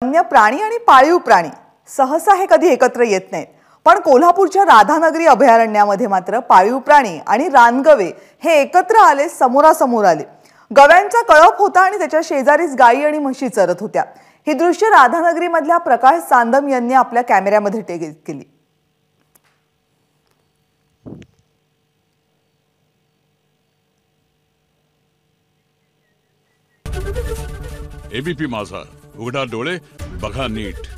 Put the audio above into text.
वन्य प्राणी आणि पाळीव प्राणी सहसा हे कधी एकत्र येत नाहीत, पण कोल्हापूरच्या राधानगरी अभयारण्यामध्ये मात्र पाळीव प्राणी आणि रानगवे हे एकत्र आले, समोरासमोर आले। गव्यांचा कळप होता आणि त्याच्या शेजारीच गायी आणि म्हशी चरत होत्या। ही दृश्य राधानगरी मधल्या प्रकाश चांदम यांनी आपल्या कॅमेऱ्यामध्ये कैद केली। एबीपी माझा, उघडा डोळे बघा नीट।